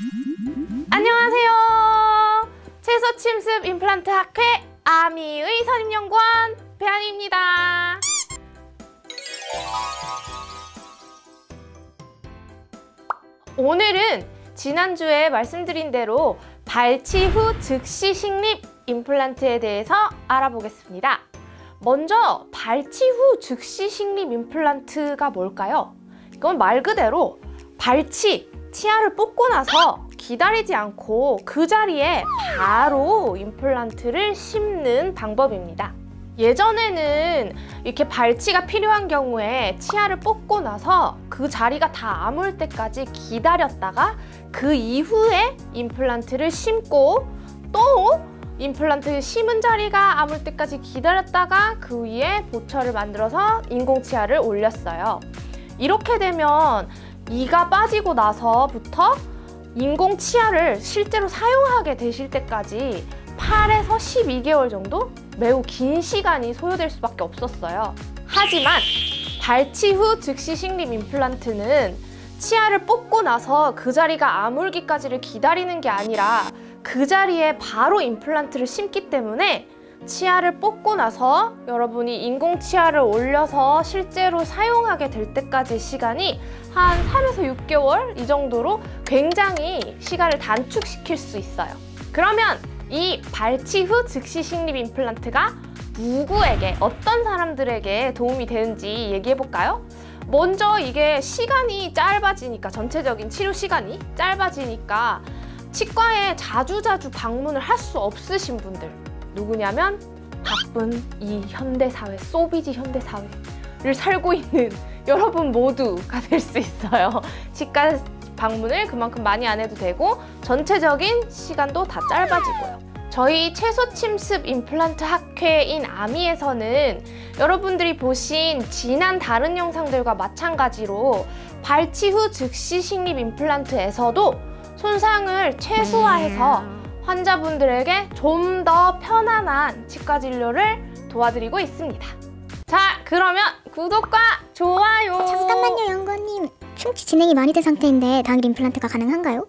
안녕하세요. 채소 침습 임플란트 학회 아미의 선임연구원 배안입니다. 오늘은 지난주에 말씀드린 대로 발치 후 즉시 식립 임플란트에 대해서 알아보겠습니다. 먼저 발치 후 즉시 식립 임플란트가 뭘까요? 이건 말 그대로 치아를 뽑고 나서 기다리지 않고 그 자리에 바로 임플란트를 심는 방법입니다. 예전에는 이렇게 발치가 필요한 경우에 치아를 뽑고 나서 그 자리가 다 아물 때까지 기다렸다가 그 이후에 임플란트를 심고 또 임플란트 심은 자리가 아물 때까지 기다렸다가 그 위에 보철을 만들어서 인공치아를 올렸어요. 이렇게 되면 이가 빠지고 나서부터 인공치아를 실제로 사용하게 되실 때까지 8에서 12개월 정도? 매우 긴 시간이 소요될 수밖에 없었어요. 하지만 발치 후 즉시 식립 임플란트는 치아를 뽑고 나서 그 자리가 아물기까지를 기다리는 게 아니라 그 자리에 바로 임플란트를 심기 때문에 치아를 뽑고 나서 여러분이 인공치아를 올려서 실제로 사용하게 될 때까지 시간이 한 3에서 6개월 이 정도로 굉장히 시간을 단축시킬 수 있어요. 그러면 이 발치 후 즉시 식립 임플란트가 누구에게, 어떤 사람들에게 도움이 되는지 얘기해볼까요? 먼저 이게 시간이 짧아지니까, 전체적인 치료 시간이 짧아지니까 치과에 자주자주 방문을 할 수 없으신 분들, 누구냐면 바쁜 이 현대사회, 소비지 현대사회를 살고 있는 여러분 모두가 될 수 있어요. 치과 방문을 그만큼 많이 안 해도 되고 전체적인 시간도 다 짧아지고요. 저희 채소 침습 임플란트 학회인 아미에서는 여러분들이 보신 지난 다른 영상들과 마찬가지로 발치 후 즉시 식립 임플란트에서도 손상을 최소화해서 환자분들에게 좀 더 편안한 치과 진료를 도와드리고 있습니다. 자, 그러면 구독과 좋아요. 잠깐만요, 연구원님. 충치 진행이 많이 된 상태인데 당일 임플란트가 가능한가요?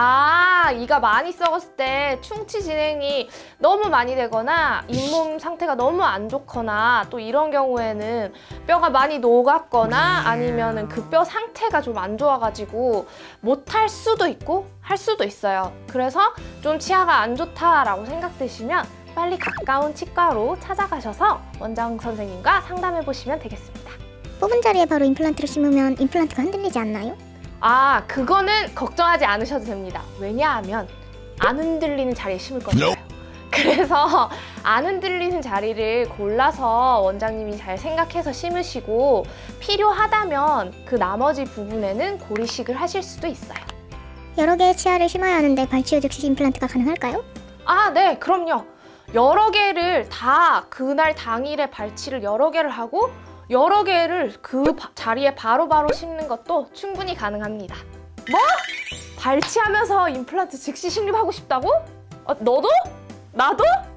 이가 많이 썩었을 때 충치 진행이 너무 많이 되거나 잇몸 상태가 너무 안 좋거나 또 이런 경우에는 뼈가 많이 녹았거나 아니면은 그 뼈 상태가 좀 안 좋아가지고 못할 수도 있고 할 수도 있어요. 그래서 좀 치아가 안 좋다라고 생각되시면 빨리 가까운 치과로 찾아가셔서 원장 선생님과 상담해 보시면 되겠습니다. 뽑은 자리에 바로 임플란트를 심으면 임플란트가 흔들리지 않나요? 그거는 걱정하지 않으셔도 됩니다. 왜냐하면 안 흔들리는 자리에 심을 거니까요. 그래서 안 흔들리는 자리를 골라서 원장님이 잘 생각해서 심으시고 필요하다면 그 나머지 부분에는 고리식을 하실 수도 있어요. 여러 개의 치아를 심어야 하는데 발치 후 즉시 임플란트가 가능할까요? 네, 그럼요. 여러 개를 다 그날 당일에 발치를 여러 개를 하고 여러 개를 그 자리에 바로바로 심는 것도 충분히 가능합니다. 뭐? 발치하면서 임플란트 즉시 식립하고 싶다고? 너도? 나도?